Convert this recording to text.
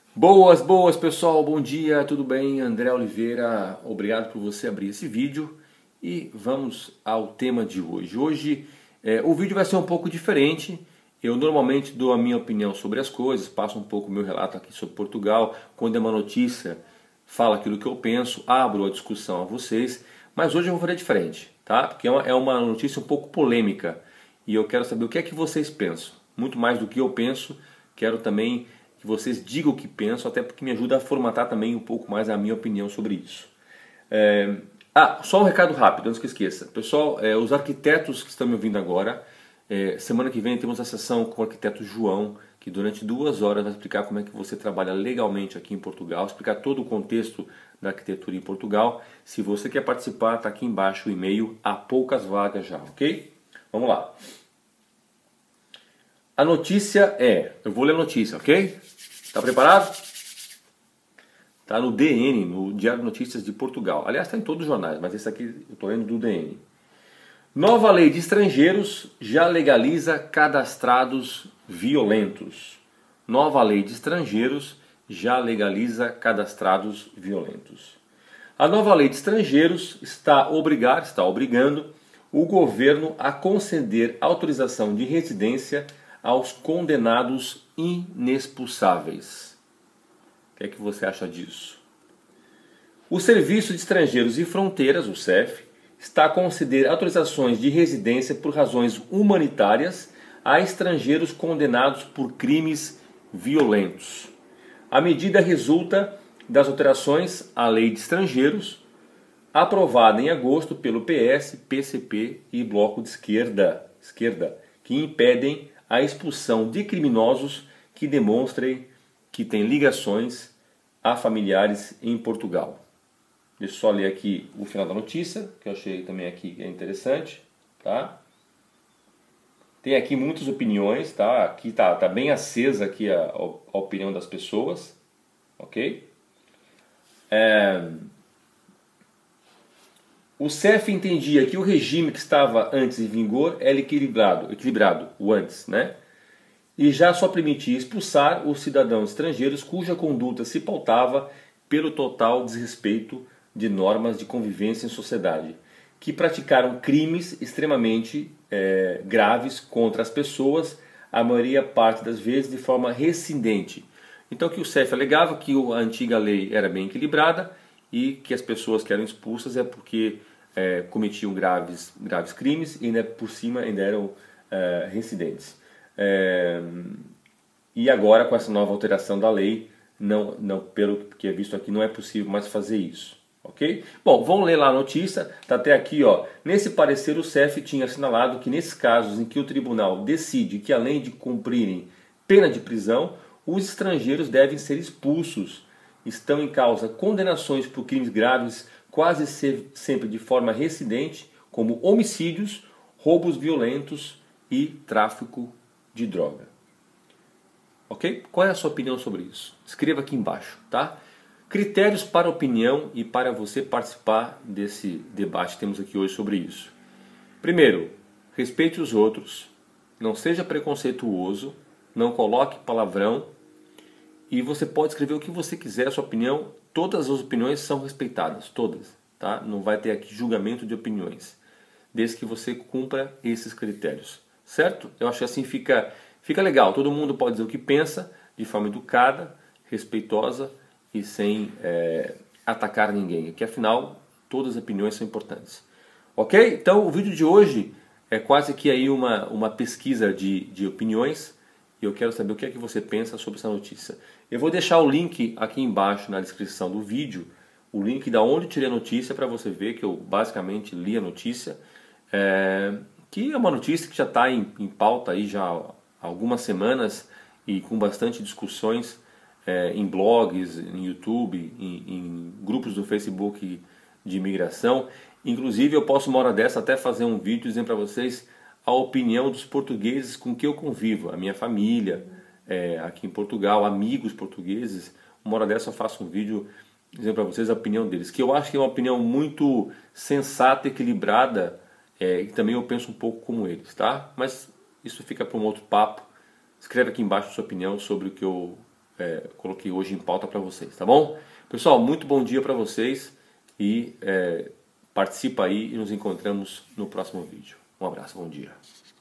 Boas, boas pessoal, bom dia, tudo bem? André Oliveira, obrigado por você abrir esse vídeo e vamos ao tema de hoje. Hoje o vídeo vai ser um pouco diferente. Eu normalmente dou a minha opinião sobre as coisas, passo um pouco o meu relato aqui sobre Portugal. Quando é uma notícia, falo aquilo que eu penso, abro a discussão a vocês, mas hoje eu vou fazer diferente, tá? Porque é uma notícia um pouco polêmica e eu quero saber o que é que vocês pensam. Muito mais do que eu penso, quero também que vocês digam o que pensam, até porque me ajuda a formatar também um pouco mais a minha opinião sobre isso. Só um recado rápido, antes que eu esqueça. Pessoal, os arquitetos que estão me ouvindo agora, semana que vem temos a sessão com o arquiteto João, que durante 2 horas vai explicar como é que você trabalha legalmente aqui em Portugal, explicar todo o contexto da arquitetura em Portugal. Se você quer participar, está aqui embaixo o e-mail, há poucas vagas já, ok? Vamos lá. A notícia eu vou ler a notícia, ok? Está preparado? Está no DN, no Diário de Notícias de Portugal. Aliás, está em todos os jornais, mas esse aqui eu estou lendo do DN. Nova lei de estrangeiros já legaliza cadastrados violentos. Nova lei de estrangeiros já legaliza cadastrados violentos. A nova lei de estrangeiros está obrigando o governo a conceder autorização de residência aos condenados inexpulsáveis. O que é que você acha disso? O Serviço de Estrangeiros e Fronteiras, o CEF, está a conceder autorizações de residência por razões humanitárias a estrangeiros condenados por crimes violentos. A medida resulta das alterações à Lei de Estrangeiros, aprovada em agosto pelo PS, PCP e Bloco de Esquerda, que impedem a expulsão de criminosos que demonstrem que têm ligações a familiares em Portugal. Deixa eu só ler aqui o final da notícia, que eu achei também aqui interessante, tá? Tem aqui muitas opiniões, tá? Aqui tá bem acesa aqui a opinião das pessoas, ok? O CEF entendia que o regime que estava antes em vigor era equilibrado, o antes, né? E já só permitia expulsar os cidadãos estrangeiros cuja conduta se pautava pelo total desrespeito de normas de convivência em sociedade, que praticaram crimes extremamente graves contra as pessoas, a maioria parte das vezes de forma rescindente. Então que o CEF alegava que a antiga lei era bem equilibrada e que as pessoas que eram expulsas é porque cometiam graves crimes e ainda por cima ainda eram residentes. E agora com essa nova alteração da lei, não, pelo que é visto aqui, não é possível mais fazer isso. Ok? Bom, vamos ler lá a notícia, está até aqui, ó. Nesse parecer o CEF tinha assinalado que nesses casos em que o tribunal decide que além de cumprirem pena de prisão, os estrangeiros devem ser expulsos. Estão em causa condenações por crimes graves, quase sempre de forma reincidente, como homicídios, roubos violentos e tráfico de droga. Ok? Qual é a sua opinião sobre isso? Escreva aqui embaixo, tá? Critérios para opinião e para você participar desse debate que temos aqui hoje sobre isso. Primeiro, respeite os outros, não seja preconceituoso, não coloque palavrão e você pode escrever o que você quiser, a sua opinião, todas as opiniões são respeitadas, todas, tá? Não vai ter aqui julgamento de opiniões, desde que você cumpra esses critérios, certo? Eu acho que assim fica legal, todo mundo pode dizer o que pensa de forma educada, respeitosa e sem atacar ninguém, que afinal todas as opiniões são importantes. Ok? Então o vídeo de hoje é quase que aí uma pesquisa de opiniões e eu quero saber o que é que você pensa sobre essa notícia. Eu vou deixar o link aqui embaixo na descrição do vídeo, o link da onde tirei a notícia para você ver que eu basicamente li a notícia, que é uma notícia que já está em pauta aí já há algumas semanas e com bastante discussões em blogs, em YouTube, em grupos do Facebook de imigração. Inclusive eu posso uma hora dessa até fazer um vídeo dizendo para vocês a opinião dos portugueses com que eu convivo, a minha família aqui em Portugal, amigos portugueses. Uma hora dessa eu faço um vídeo dizendo para vocês a opinião deles, que eu acho que é uma opinião muito sensata, equilibrada, e também eu penso um pouco como eles, tá? Mas isso fica para um outro papo. Escreve aqui embaixo a sua opinião sobre o que eu coloquei hoje em pauta para vocês, tá bom? Pessoal, muito bom dia para vocês e participa aí e nos encontramos no próximo vídeo. Um abraço, bom dia.